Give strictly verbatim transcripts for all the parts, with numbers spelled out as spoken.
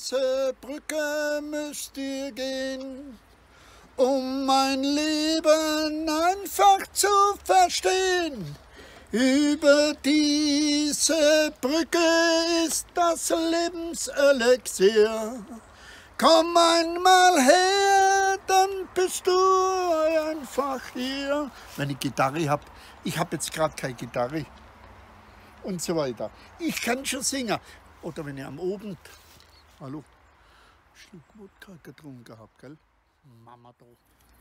diese Brücke müsst ihr gehen, um mein Leben einfach zu verstehen. Über diese Brücke ist das Lebenselixier. Komm einmal her, dann bist du einfach hier. Wenn ich Gitarre habe, ich habe jetzt gerade keine Gitarre und so weiter. Ich kann schon singen. Oder wenn ich am Abend, hallo, Schluck Wodka getrunken habe, gell? Mama da.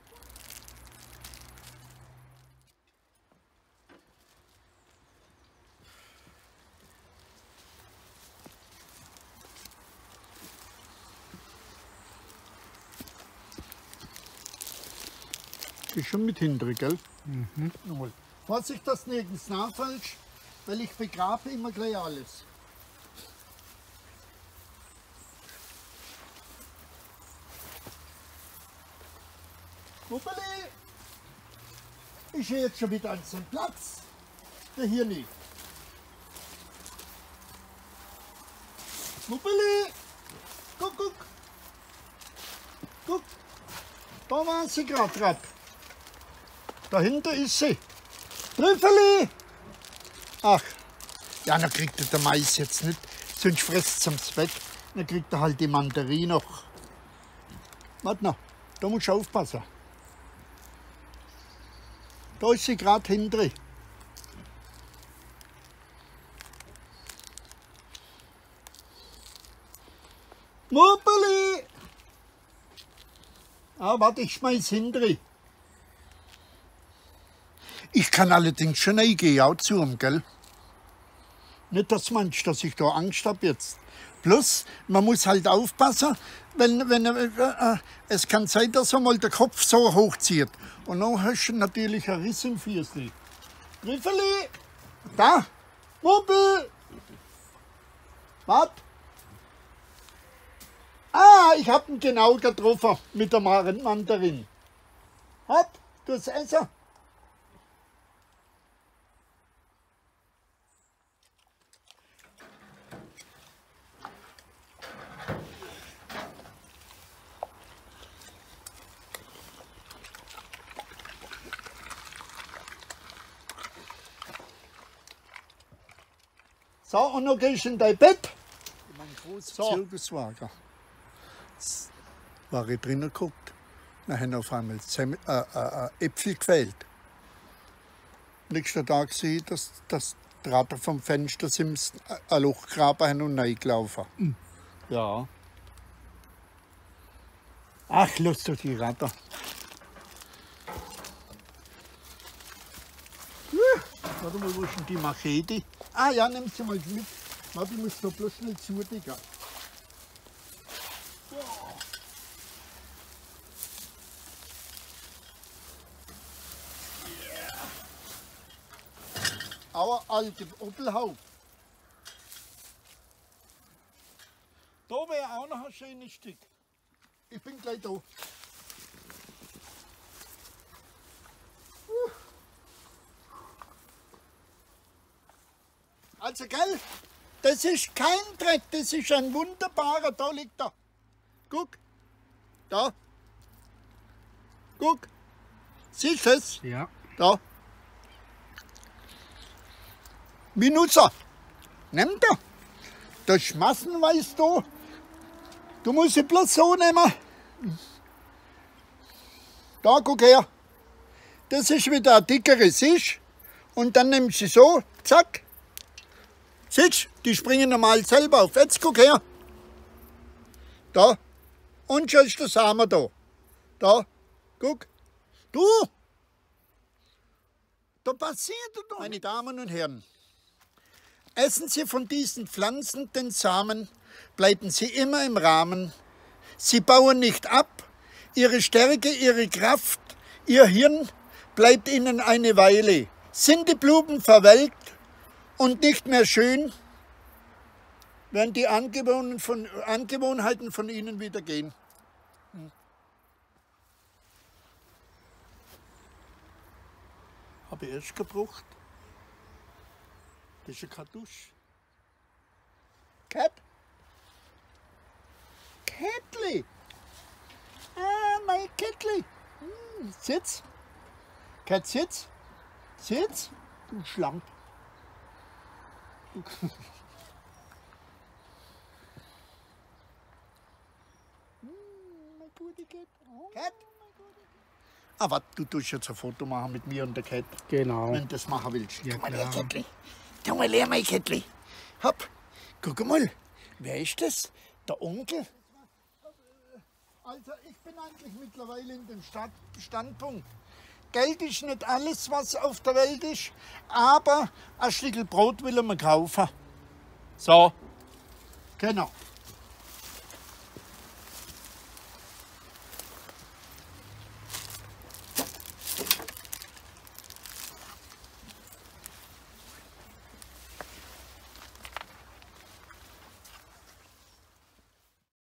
Ist schon mit hinten, gell? Mhm. Nochmal. Vorsicht, dass nirgends nachfällst, weil ich begrabe immer gleich alles. Wuppeli! Ich gehe jetzt schon wieder an seinen Platz. Der hier nicht. Wuppeli! Guck, guck! Guck! Da war sie gerade drauf. Dahinter ist sie. Trüffeli! Ach, ja, dann kriegt er der Mais jetzt nicht, sonst frisst es ums Bett. Dann kriegt er halt die Mandarine noch. Warte noch, da musst du aufpassen. Da ist sie gerade hinten. Muppeli! Ah, warte, ich schmeiß hinten. Ich kann allerdings schon reingehen, auch zu ihm, gell? Nicht, dass du meinst, dass ich da Angst habe jetzt. Plus, man muss halt aufpassen, wenn, wenn äh, äh, es kann sein, dass er mal den Kopf so hochzieht. Und dann hast du natürlich einen Riss im Füßli. Riffeli! Da! Muppel! Was? Ah, ich hab ihn genau getroffen mit der Mandarin. Hopp, du hast Essen. So, und dann gehst du in dein Bett. Mein großer so. Zirkuswagen. Jetzt war ich drinnen geguckt. Dann haben auf einmal Zem äh, äh, Äpfel gefällt. Nächsten Tag sehe ich, dass das Draht vom Fenster ein Loch graben haben und reingelaufen. Mhm. Ja. Ach, lass doch die Ratter. Warte mal, wo ist denn die Machete? Ah ja, nimm sie mal mit. Warte, ich muss da bloß schnell zudecken. Wow. Yeah. Aber alte Opelhaupt. Da wäre auch noch ein schönes Stück. Ich bin gleich da. Also, gell, das ist kein Dreck, das ist ein wunderbarer, da liegt er. Guck, da. Guck, siehst du es? Ja. Da. Minutzer, nimm da. Das Schmassen, weißt du, du musst sie bloß so nehmen. Da, guck her. Das ist wieder ein dickeres Sisch. Und dann nimmst du sie so, zack. Siehst du, die springen normal selber auf. Jetzt guck her. Da. Und schon ist der Samen da. Da. Guck. Du. Da passiert doch. Meine Damen und Herren. Essen Sie von diesen Pflanzen den Samen, bleiben Sie immer im Rahmen. Sie bauen nicht ab. Ihre Stärke, Ihre Kraft, Ihr Hirn bleibt Ihnen eine Weile. Sind die Blumen verwelkt und nicht mehr schön, werden die Angewohnheiten von, Angewohnheiten von Ihnen wieder gehen. Hm. Habe ich erst gebraucht. Das ist eine Kartusche. Cap. Kettli. Ah, mein Kettli. Hm, sitz. Kat, sitz. Sitz. Du Schlamp. Du. Kat? Aber du tust jetzt ein Foto machen mit mir und der Kat. Genau. Wenn du das machen willst. Ja, Guck mal klar. her, Kettli. Schau mal her, mein Kettli. Hopp. Guck mal. Wer ist das? Der Onkel? Also ich bin eigentlich mittlerweile in dem Stand Standpunkt. Geld ist nicht alles, was auf der Welt ist, aber ein Stück Brot will man kaufen. So. Genau.